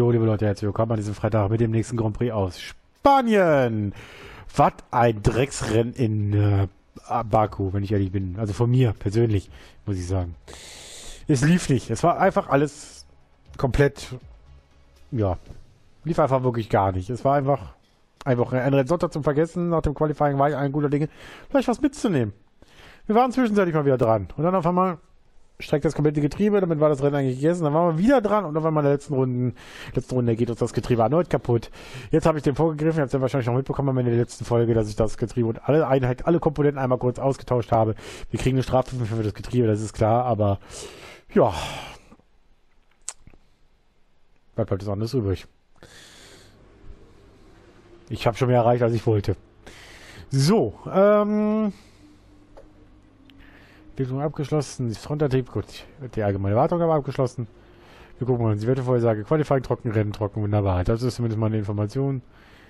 Jo, liebe Leute, herzlich willkommen an diesem Freitag mit dem nächsten Grand Prix aus Spanien. Was ein Drecksrennen in Baku, wenn ich ehrlich bin. Also von mir persönlich, muss ich sagen. Es lief nicht. Es war einfach alles komplett, ja, lief einfach wirklich gar nicht. Es war einfach ein Wochenende. Sonntag zum Vergessen. Nach dem Qualifying war ich ein guter Dinge, vielleicht was mitzunehmen. Wir waren zwischenzeitlich mal wieder dran. Und dann auf einmal streckt das komplette Getriebe, damit war das Rennen eigentlich gegessen. Dann waren wir wieder dran und auf einmal in der letzten Runde geht uns das Getriebe erneut kaputt. Jetzt habe ich den vorgegriffen, ihr habt es ja wahrscheinlich noch mitbekommen in der letzten Folge, dass ich das Getriebe und alle Komponenten einmal kurz ausgetauscht habe. Wir kriegen eine Strafe für das Getriebe, das ist klar, aber ja, bleibt halt das anderes übrig. Ich habe schon mehr erreicht, als ich wollte. So, Entwicklung abgeschlossen, die Frontantrieb, gut, die allgemeine Wartung aber abgeschlossen. Wir gucken mal, die Wettervorhersage, Qualifying, Trockenrennen, trocken, wunderbar. Das ist zumindest mal eine Information.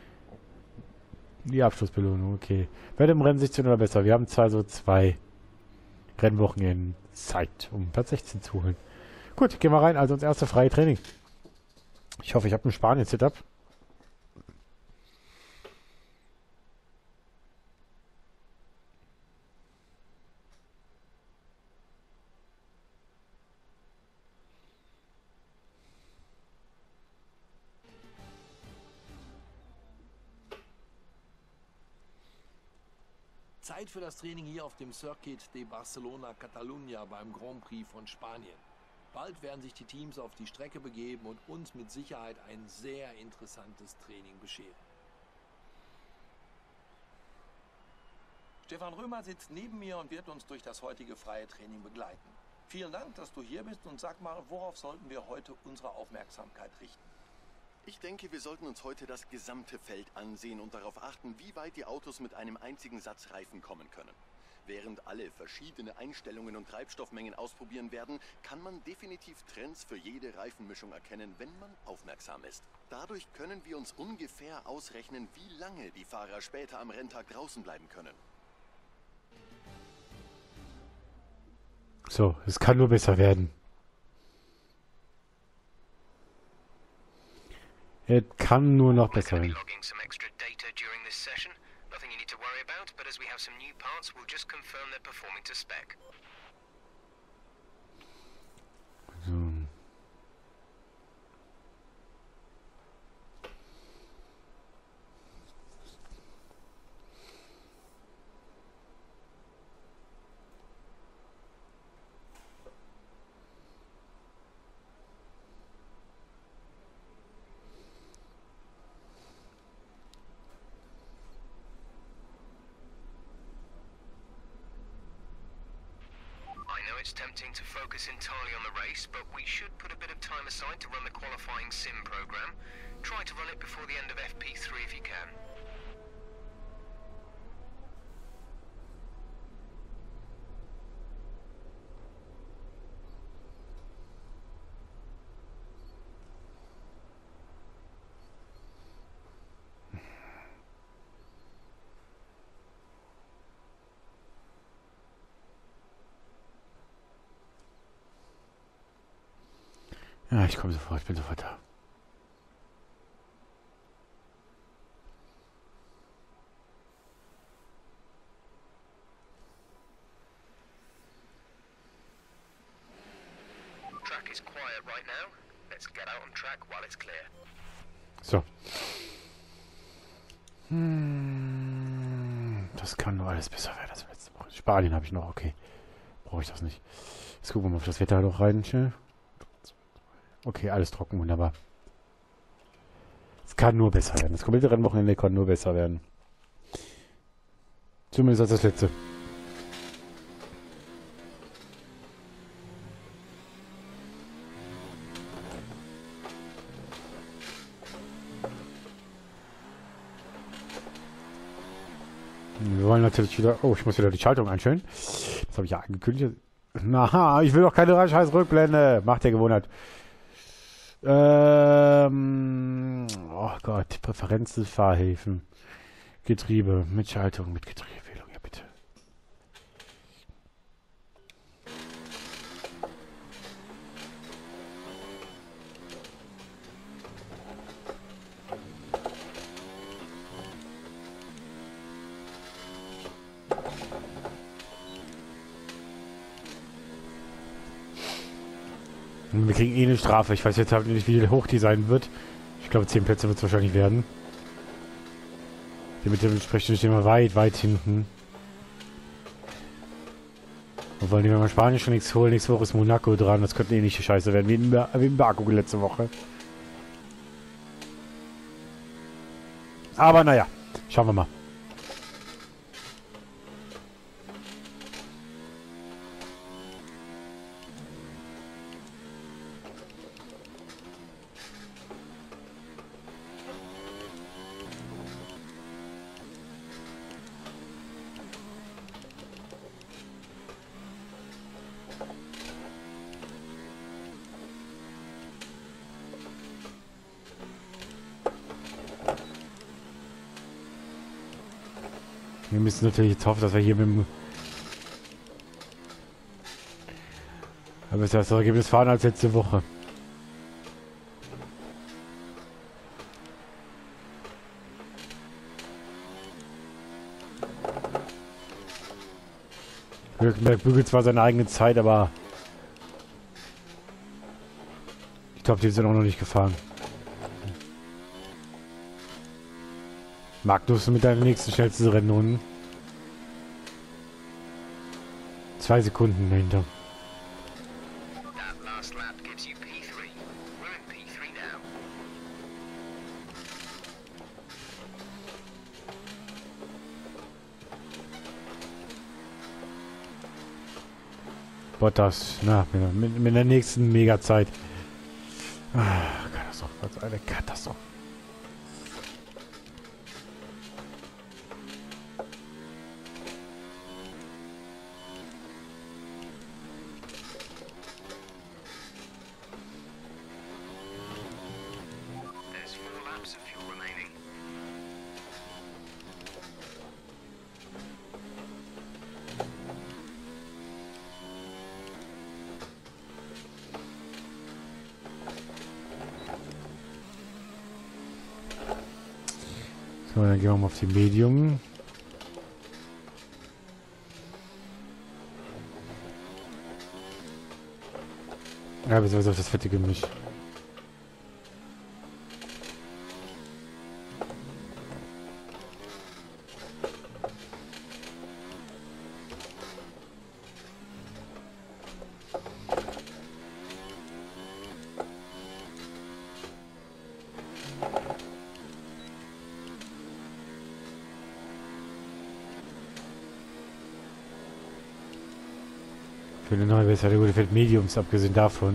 Die Abschlussbelohnung, okay. Werde im Rennen 16 oder besser. Wir haben zwar so 2 Rennwochenenden Zeit, um Platz 16 zu holen. Gut, gehen wir rein, also ins erste freie Training. Ich hoffe, ich habe ein Spanien-Setup. Zeit für das Training hier auf dem Circuit de Barcelona Catalunya beim Grand Prix von Spanien. Bald werden sich die Teams auf die Strecke begeben und uns mit Sicherheit ein sehr interessantes Training bescheren. Stefan Römer sitzt neben mir und wird uns durch das heutige freie Training begleiten. Vielen Dank, dass du hier bist und sag mal, worauf sollten wir heute unsere Aufmerksamkeit richten? Ich denke, wir sollten uns heute das gesamte Feld ansehen und darauf achten, wie weit die Autos mit einem einzigen Satz Reifen kommen können. Während alle verschiedene Einstellungen und Treibstoffmengen ausprobieren werden, kann man definitiv Trends für jede Reifenmischung erkennen, wenn man aufmerksam ist. Dadurch können wir uns ungefähr ausrechnen, wie lange die Fahrer später am Renntag draußen bleiben können. So, es kann nur besser werden. Es kann nur noch besser werden. So. It's tempting to focus entirely on the race, but we should put a bit of time aside to run the qualifying sim program. Try to run it before the end of FP3 if you can. Ja, ich komme sofort, ich bin sofort da. Track is quiet right now. Let's get out on track while it's clear. So. Das kann nur alles besser werden als letzte Woche. Spanien habe ich noch, okay. Brauche ich das nicht. Jetzt gucken wir mal auf das Wetter noch rein. Schnell. Okay, alles trocken, wunderbar. Es kann nur besser werden. Das komplette Rennwochenende kann nur besser werden. Zumindest als das letzte. Wir wollen natürlich wieder... Oh, ich muss wieder die Schaltung einstellen. Das habe ich ja angekündigt. Na, ich will doch keine scheiß Rückblende. Macht der Gewohnheit. Oh Gott, Präferenzen, Fahrhilfen, Getriebe, mit Schaltung, mit Getriebewählung, ja bitte. Und wir kriegen eh eine Strafe. Ich weiß jetzt halt nicht, wie hoch die sein wird. Ich glaube, 10 Plätze wird es wahrscheinlich werden. Dementsprechend stehen wir weit, weit hinten. Und vor allem, wenn wir Spanien schon nichts holen, nächste Woche ist Monaco dran. Das könnte eh nicht die Scheiße werden, wie in Baku letzte Woche. Aber naja, schauen wir mal. Wir müssen natürlich jetzt hoffen, dass wir hier mit dem... Aber es ist das Ergebnis fahren als letzte Woche. Hülkenberg bügelt zwar seine eigene Zeit, aber... Ich glaube, die sind auch noch nicht gefahren. Magnus mit deiner nächsten schnellsten Rennrunde. 2 Sekunden dahinter. Bottas, na, mit der nächsten Mega-Zeit. Katastrophe, was eine Katastrophe. So, dann gehen wir mal auf die Medium. Ja, beziehungsweise auf das fette Gemisch. Für eine neue Version gute Feld Mediums, abgesehen davon.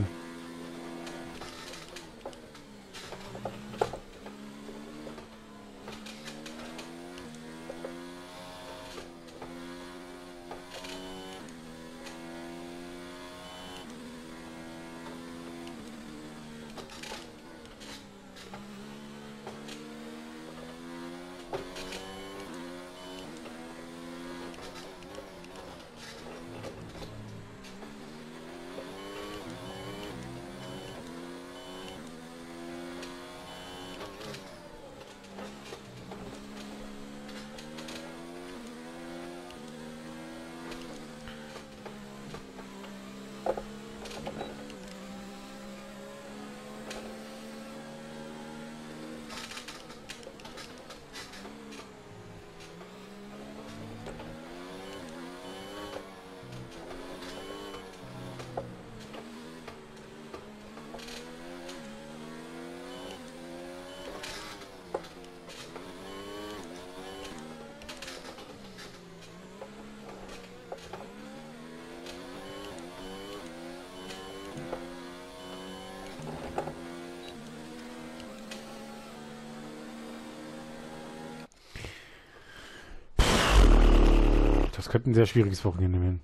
Das könnte ein sehr schwieriges Wochenende werden.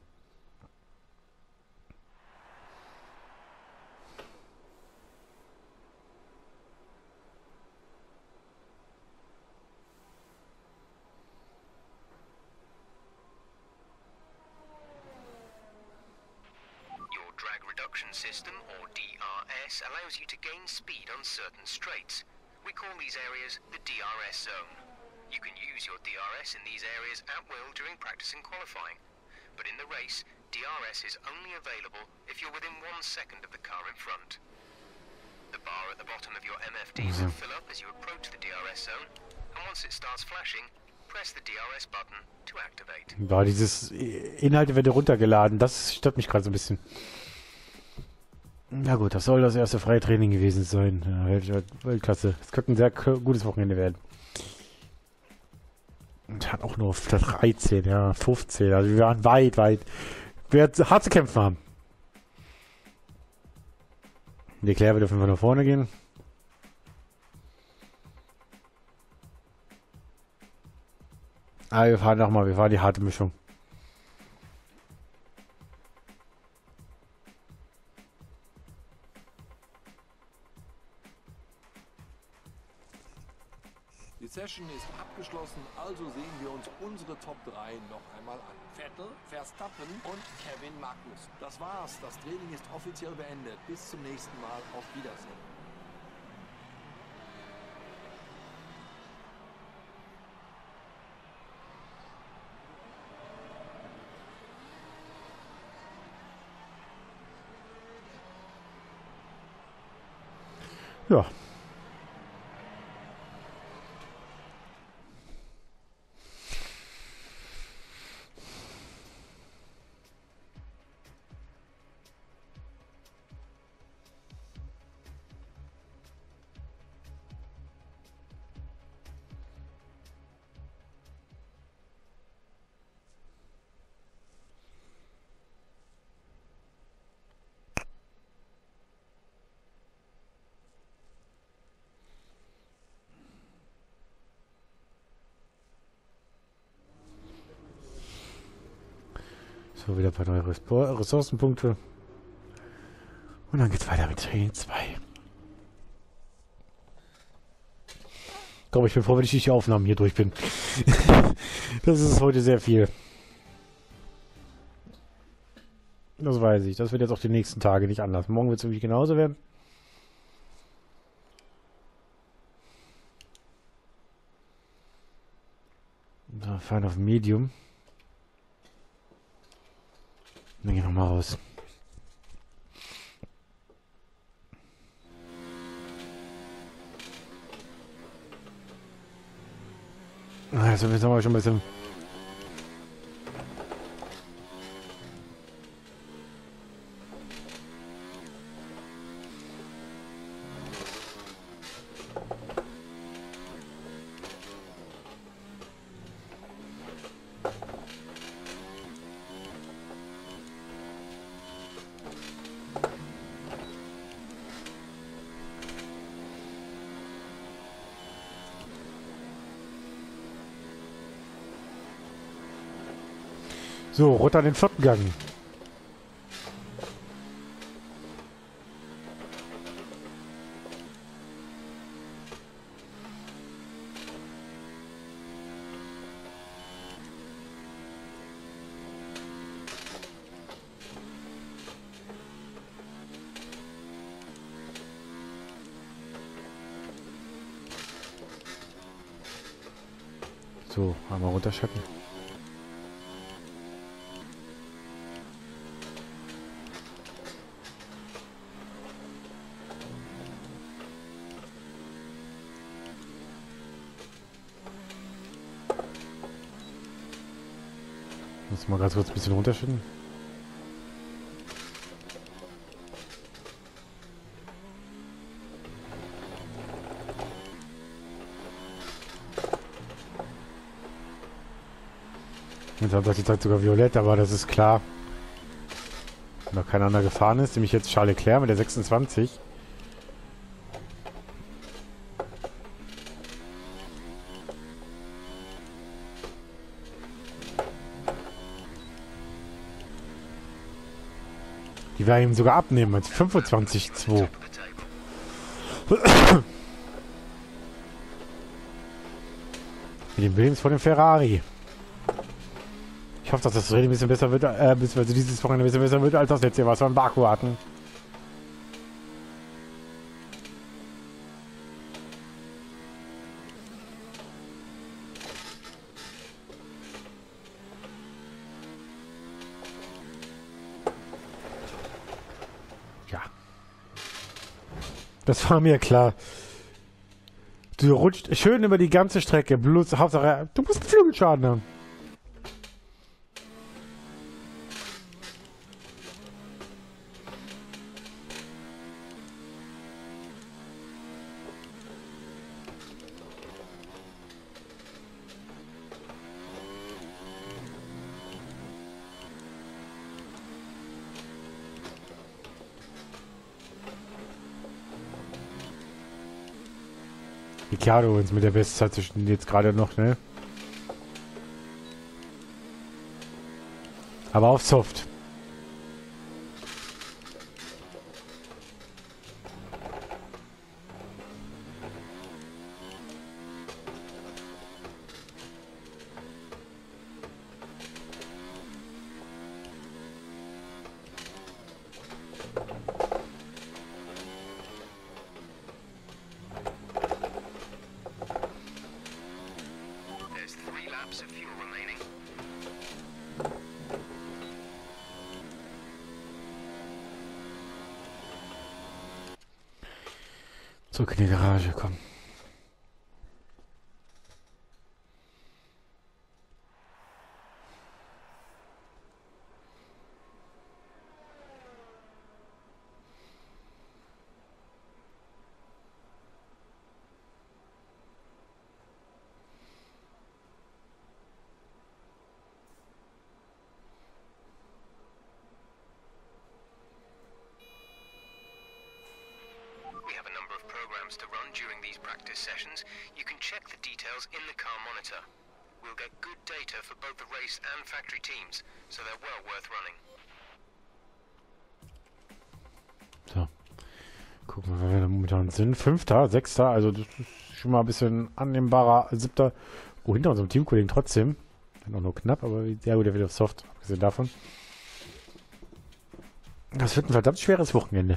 Your drag reduction system, or DRS, allows you to gain speed on certain straights. We call these areas the DRS zone. You can use your DRS in these areas at will during practice and qualifying, but in the race, DRS is only available if you're within 1 second of the car in front. The bar at the bottom of your MFD will fill up as you approach the DRS zone, and once it starts flashing, press the DRS button to activate. Ja, dieses Inhalte werden runtergeladen, das stört mich gerade so ein bisschen. Na gut, das soll das erste freie Training gewesen sein. Ja, Weltklasse. Es könnte ein sehr gutes Wochenende werden. Und hat auch nur auf 13, ja, 15. Also wir waren weit. Wir werden hart zu kämpfen haben. Leclerc wird auf jeden Fall nach vorne gehen. Aber wir fahren die harte Mischung. Die Session ist abgeschlossen, also sehen wir uns unsere Top 3 noch einmal an. Vettel, Verstappen und Kevin Magnussen. Das war's, das Training ist offiziell beendet. Bis zum nächsten Mal, auf Wiedersehen. Ja. So, wieder ein paar neue Ressourcenpunkte. Und dann geht's weiter mit Training 2. Ich glaube, ich bin froh, wenn ich die Aufnahmen hier durch bin. Das ist heute sehr viel. Das weiß ich. Das wird jetzt auch die nächsten Tage nicht anders. Morgen wird es irgendwie genauso werden. So, fahren auf Medium. Dann gehen wir mal raus. Also jetzt haben wir schon ein bisschen... So, runter den 4. Gang. So, einmal runterschatten. Muss mal ganz kurz ein bisschen runterschütten. Jetzt hat die Zeit sogar violett, aber das ist klar. Noch kein anderer gefahren ist, nämlich jetzt Charles Leclerc mit der 26. Die werden ihm sogar abnehmen als 25,2. Mit dem Williams vor dem Ferrari. Ich hoffe, dass das Rennen ein bisschen besser wird, beziehungsweise dieses Wochenende ein bisschen besser wird, als das letzte, was wir in Baku hatten. Das war mir klar. Du rutscht schön über die ganze Strecke. Bloß Hauptsache, du musst einen Flügelschaden haben. Ricciardo uns mit der Bestzeit zwischen jetzt gerade noch, ne? Aber auf Soft. There's 3 laps of fuel remaining. Zurück in die Garage, komm. We have a number of programs to run during these practice sessions. You can check the details in the car monitor. We'll get good data for both the race and factory teams, so they're well worth running. So. Gucken wir, wer wir momentan sind. 5., 6., also das ist schon mal ein bisschen annehmbarer. 7. Oh, hinter unserem Teamkollegen trotzdem. Dann auch nur knapp, aber sehr gut, der wird auf Soft, abgesehen davon. Das wird ein verdammt schweres Wochenende.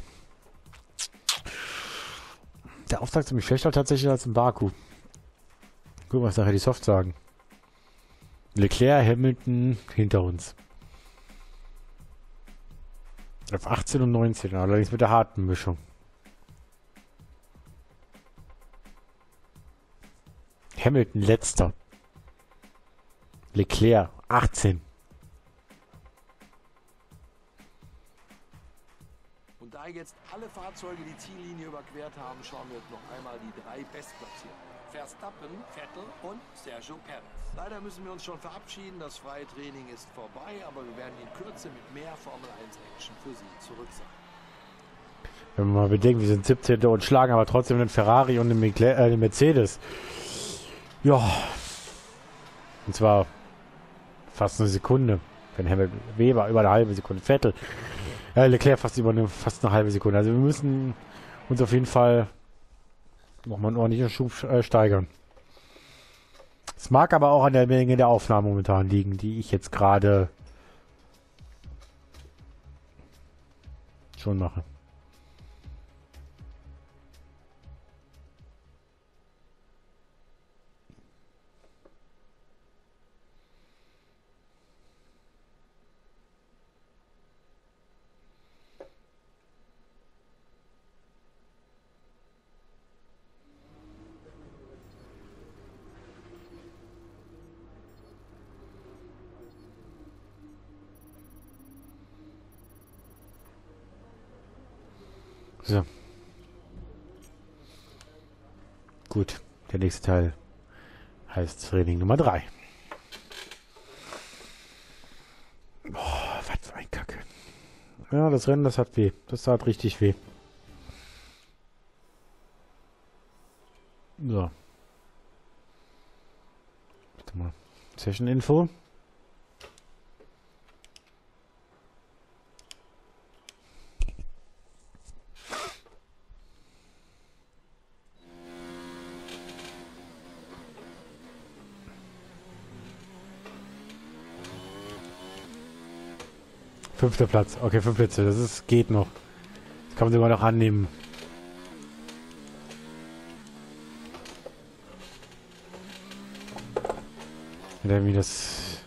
Der Auftakt ist ziemlich schlechter tatsächlich als in Baku. Gucken, was nachher die Soft sagen. Leclerc, Hamilton hinter uns. Auf 18 und 19, allerdings mit der harten Mischung. Hamilton letzter. Leclerc 18. Und da jetzt alle Fahrzeuge die Ziellinie überquert haben, schauen wir uns noch einmal die 3 Bestplatzierten. Verstappen, Vettel und Sergio Perez. Leider müssen wir uns schon verabschieden, das freie Training ist vorbei, aber wir werden in Kürze mit mehr Formel 1 Action für Sie zurück sein. Wenn wir mal bedenken, wir sind 17. und schlagen aber trotzdem den Ferrari und den Mercedes. Ja. Und zwar fast eine Sekunde. Wenn Hamilton, Weber über eine halbe Sekunde, Vettel. Leclerc fast eine halbe Sekunde. Also wir müssen uns auf jeden Fall nochmal einen ordentlichen Schub steigern. Es mag aber auch an der Menge der Aufnahmen momentan liegen, die ich jetzt gerade schon mache. So. Gut, der nächste Teil heißt Training Nummer 3. Boah, was für ein Kacke. Ja, das Rennen, das hat weh. Das tat richtig weh. So. Warte mal. Session Info. Fünfter Platz. Okay, 5 Plätze. Das ist, geht noch. Das kann man sogar noch annehmen. Wie das...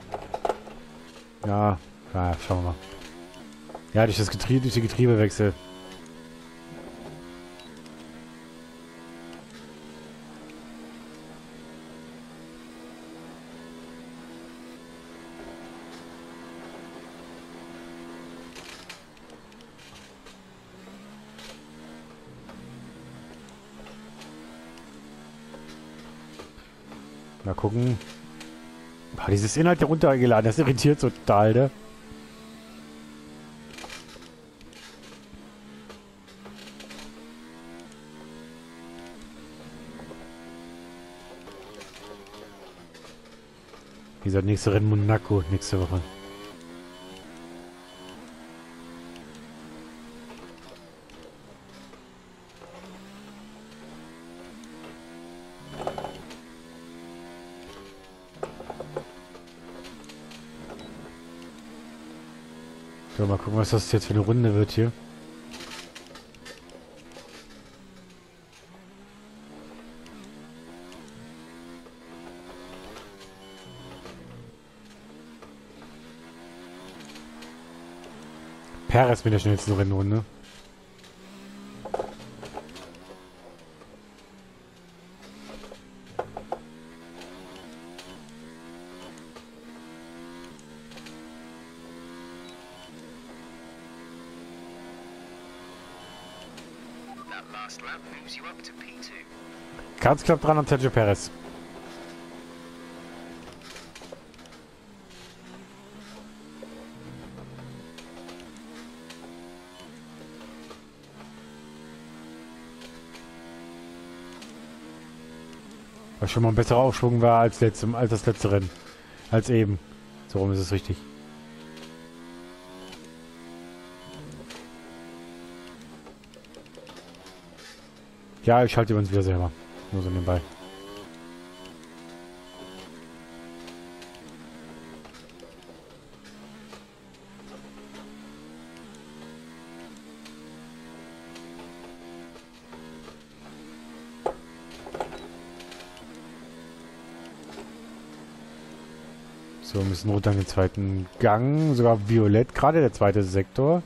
Ja, schauen wir mal. Ja, durch das Getriebe, durch die Getriebewechsel. Mal gucken. Boah, dieses Inhalt der runtergeladen, das irritiert total, ne? Wie gesagt, nächste Rennen Monaco, nächste Woche. So, mal gucken, was das jetzt für eine Runde wird hier. Perez mit der schnellsten Rennrunde. That last lap moves you up to P2. Ganz knapp dran an Sergio Perez. Was schon mal ein besserer Aufschwung war als das letzte Rennen. Als eben. So rum ist es richtig. Ja, ich schalte uns wieder selber. Nur so nebenbei. So, wir müssen runter in den zweiten Gang. Sogar violett gerade, der zweite Sektor.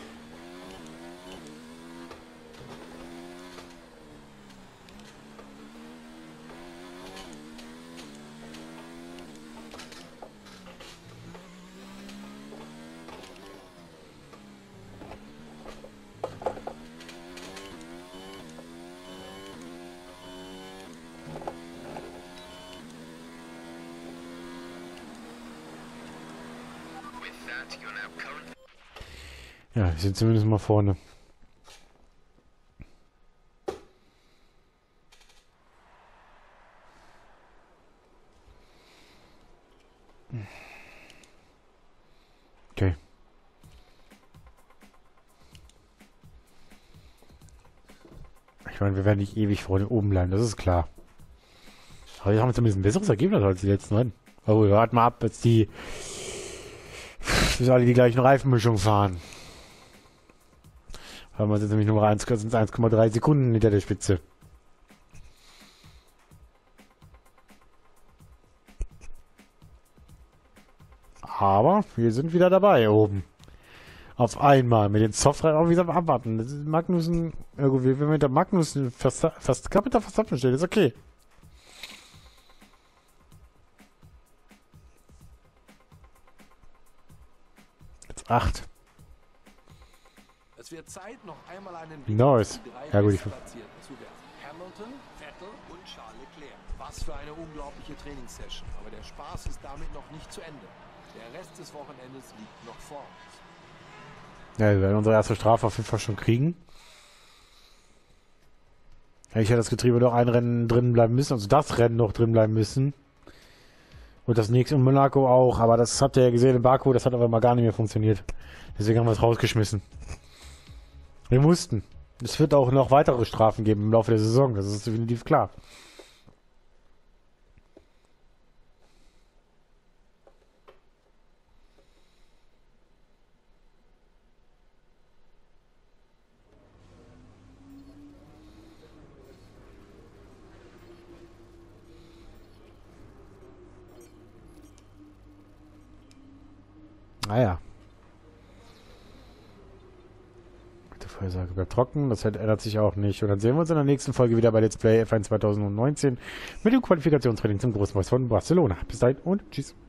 Ja, wir sind zumindest mal vorne. Okay. Ich meine, wir werden nicht ewig vorne oben bleiben, das ist klar. Aber wir haben zumindest ein besseres Ergebnis als die letzten Rennen. Aber wir warten mal ab, bis alle die gleichen Reifenmischungen fahren. Haben wir jetzt nämlich nur 1,3 Sekunden hinter der Spitze. Aber wir sind wieder dabei oben. Auf einmal. Mit den Software auch wieder abwarten. Das ist Magnussen. Irgendwie, wenn wir mit der Magnussen fast knapp mit der Verstappen steht, ist okay. Jetzt 8. Es wird Zeit, noch einmal einen Blick Nice. auf die Ja, drei gut, Bestplatzierten zu werfen. Hamilton, Vettel und Charles Leclerc. Was für eine unglaubliche Trainingssession. Aber der Spaß ist damit noch nicht zu Ende. Der Rest des Wochenendes liegt noch vor uns. Ja, wir werden unsere erste Strafe auf jeden Fall schon kriegen. Ja, ich hätte das Getriebe noch ein Rennen drin bleiben müssen, also das Rennen noch drin bleiben müssen. Und das nächste in Monaco auch, aber das habt ihr ja gesehen in Baku, das hat aber mal gar nicht mehr funktioniert. Deswegen haben wir es rausgeschmissen. Wir mussten. Es wird auch noch weitere Strafen geben im Laufe der Saison, das ist definitiv klar. Naja. Die Vorhersage bleibt trocken, das ändert sich auch nicht. Und dann sehen wir uns in der nächsten Folge wieder bei Let's Play F1 2019 mit dem Qualifikationstraining zum Großen Preis von Barcelona. Bis dahin und tschüss.